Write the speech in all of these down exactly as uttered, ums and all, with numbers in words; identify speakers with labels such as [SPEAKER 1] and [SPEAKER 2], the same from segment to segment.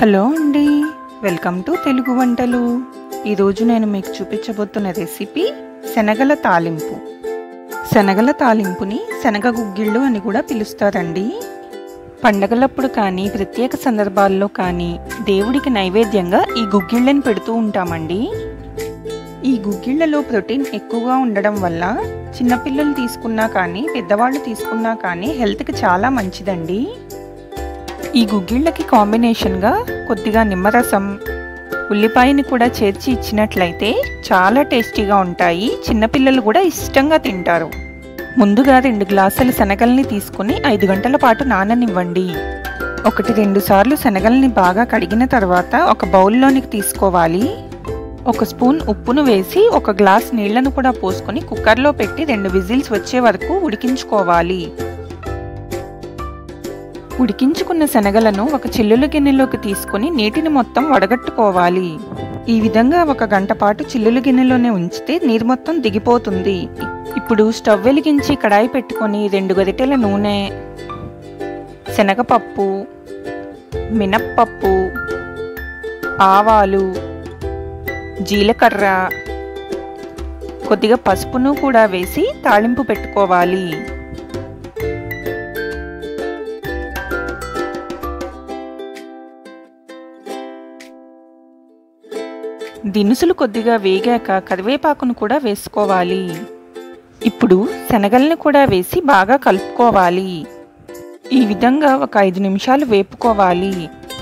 [SPEAKER 1] Hello అండి, welcome to Telugu వంటలు. ఈరోజు నేను మీకు చూపించబోతున్న రెసిపీ శనగల తాలింపు. శనగల తాలింపుని శనగ గుగ్గిళ్ళు అని కూడా పిలుస్తారండి. పండగలప్పుడు కానీ ప్రత్యేక సందర్భాల్లో కానీ దేవుడికి నైవేద్యంగా ఈ గుగ్గిళ్ళని పెడుతూ ఉంటామండి. ఈ గుగ్గిళ్ళలో ప్రోటీన్ ఎక్కువగా ఉండడం వల్ల చిన్నపిల్లలు తీసుకున్నా కానీ పెద్దవాళ్ళు తీసుకున్నా కానీ హెల్త్కి చాలా మంచిదండి. ఈ గుగ్గిళ్ళకి కాంబినేషన్గా కొద్దిగా నిమ్మరసం, ఉల్లిపాయని కూడా చేర్చి ఇచ్చినట్లయితే చాలా టేస్టీగా ఉంటాయి. చిన్నపిల్లలు కూడా ఇష్టంగా తింటారు. ముందుగా రెండు గ్లాసుల శనగల్ని తీసుకుని ఐదు గంటల పాటు నాననివ్వండి. ఒకటి రెండు సార్లు శనగల్ని బాగా కడిగిన తర్వాత ఒక బౌల్లోనికి తీసుకోవాలి. ఒక స్పూన్ ఉప్పును వేసి ఒక గ్లాస్ నీళ్లను కూడా పోసుకొని కుక్కర్లో పెట్టి రెండు విజిల్స్ వచ్చే వరకు ఉడికించుకోవాలి. ఉడికించుకున్న శనగలను ఒక చిల్లుల గిన్నెలోకి తీసుకొని నీటిని మొత్తం వడగట్టుకోవాలి. ఈ విధంగా ఒక గంట పాటు చిల్లుల గిన్నెలోనే ఉంచితే నీరు మొత్తం దిగిపోతుంది. ఇప్పుడు స్టవ్ వెలిగించి కడాయి పెట్టుకొని రెండు గరిటెల నూనె, శనగపప్పు, మినప్పప్పు, ఆవాలు, జీలకర్ర, కొద్దిగా పసుపును కూడా వేసి తాళింపు పెట్టుకోవాలి. దినుసులు కొద్దిగా వేగాక కరివేపాకును కూడా వేసుకోవాలి. ఇప్పుడు శనగల్ని కూడా వేసి బాగా కలుపుకోవాలి. ఈ విధంగా ఒక ఐదు నిమిషాలు వేపుకోవాలి.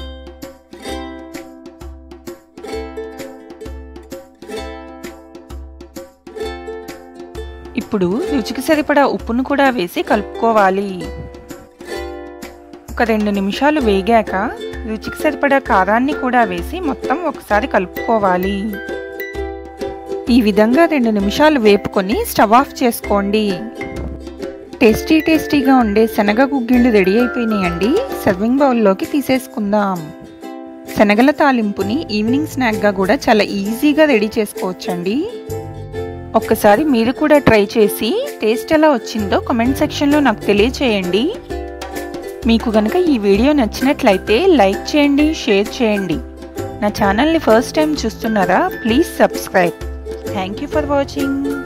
[SPEAKER 1] ఇప్పుడు రుచికి సరిపడా ఉప్పును కూడా వేసి కలుపుకోవాలి. ఒక రెండు నిమిషాలు వేగాక రుచికి సరిపడా కారాన్ని కూడా వేసి మొత్తం ఒకసారి కలుపుకోవాలి. ఈ విధంగా రెండు నిమిషాలు వేపుకొని స్టవ్ ఆఫ్ చేసుకోండి. టేస్టీ టేస్టీగా ఉండే శనగ గుగ్గిళ్ళు రెడీ అయిపోయినాయండి. సర్వింగ్ బౌల్లోకి తీసేసుకుందాం. శనగల తాలింపుని ఈవినింగ్ స్నాక్గా కూడా చాలా ఈజీగా రెడీ చేసుకోవచ్చండి. ఒక్కసారి మీరు కూడా ట్రై చేసి టేస్ట్ ఎలా వచ్చిందో కామెంట్ సెక్షన్లో నాకు తెలియచేయండి. మీకు కనుక ఈ వీడియో నచ్చినట్లయితే లైక్ చేయండి, షేర్ చేయండి. నా ఛానల్ని ఫస్ట్ టైం చూస్తున్నారా? Please subscribe. Thank you for watching.